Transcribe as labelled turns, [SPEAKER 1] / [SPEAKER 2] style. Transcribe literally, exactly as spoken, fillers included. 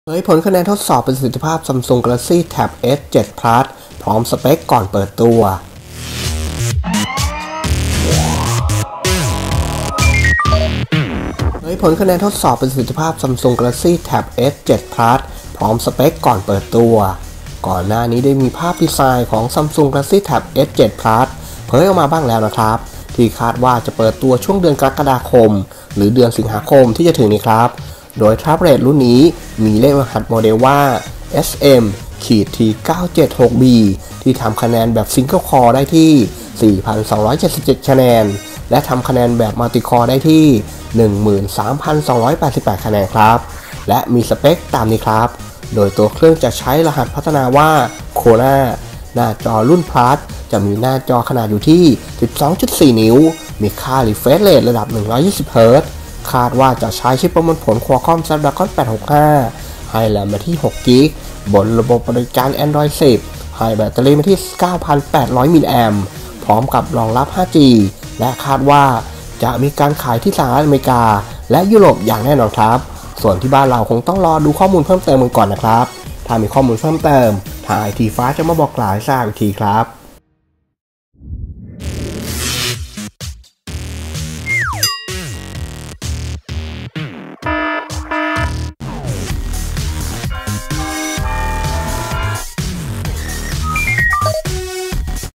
[SPEAKER 1] เผยผลคะแนนทดสอบประสิทธิภาพ Samsung Galaxy Tab เอส เซเว่น Plus พร้อมสเปคก่อนเปิดตัวเผยผลคะแนนทดสอบประสิทธิภาพ Samsung Galaxy Tab เอส เซเว่น Plus พร้อมสเปคก่อนเปิดตัวก่อนหน้านี้ได้มีภาพดีไซน์ของ Samsung Galaxy Tab เอส เซเว่น Plus เผยออกมาบ้างแล้วนะครับที่คาดว่าจะเปิดตัวช่วงเดือนกรกฎาคมหรือเดือนสิงหาคมที่จะถึงนี้ครับโดยแท็บเล็ตรุ่นนี้มีเลขรหัสโมเดลว่า เอส เอ็ม ที เก้าเจ็ดหก บี ที่ทำคะแนนแบบซิงเกิลคอร์ได้ที่ สี่พันสองร้อยเจ็ดสิบเจ็ด คะแนนและทำคะแนนแบบมัลติคอร์ได้ที่ หนึ่งหมื่นสามพันสองร้อยแปดสิบแปด คะแนนครับและมีสเปคตามนี้ครับโดยตัวเครื่องจะใช้รหัสพัฒนาว่า Corona หน้าจอรุ่น Plus จะมีหน้าจอขนาดอยู่ที่ สิบสองจุดสี่ นิ้วมีค่า Refresh Rate ระดับ หนึ่งร้อยยี่สิบ เฮิร์ตซ์คาดว่าจะใช้ชิปประมวลผล Qualcomm Snapdragon แปดหกห้าให้แรมมาที่ หก กิกะไบต์ บนระบบบริการ Android สิบ ให้แบตเตอรี่มาที่ เก้าพันแปดร้อย มิลลิแอมป์พร้อมกับรองรับ ห้าจี และคาดว่าจะมีการขายที่สหรัฐอเมริกาและยุโรปอย่างแน่นอนครับส่วนที่บ้านเราคงต้องรอดูข้อมูลเพิ่มเติมกันก่อนนะครับถ้ามีข้อมูลเพิ่มเติมทาง ไอ ที Fast จะมาบอกกล่าวให้ทราบอีกทีครับ